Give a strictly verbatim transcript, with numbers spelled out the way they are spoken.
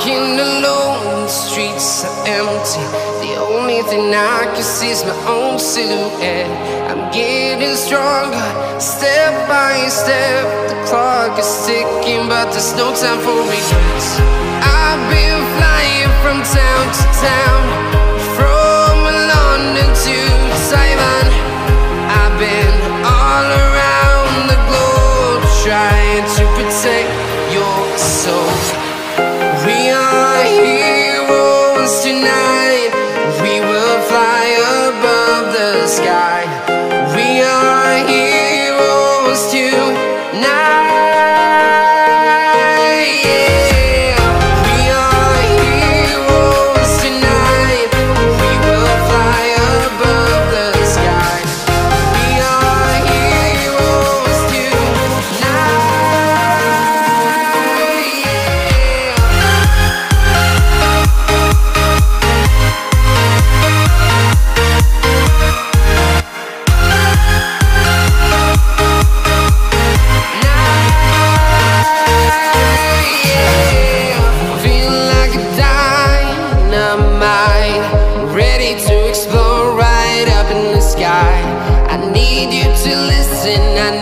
Walking alone, the streets are empty. The only thing I can see is my own silhouette. I'm getting stronger, step by step. The clock is ticking, but there's no time for regrets. I've been flying from town to town, from London to Taiwan. I've been all around the globe, trying to protect your soul. We are heroes tonight. We will fly above the sky. We are heroes tonight. Yeah. We are heroes tonight. We will fly above the sky. We are heroes tonight. Ready to explore right up in the sky. I need you to listen. I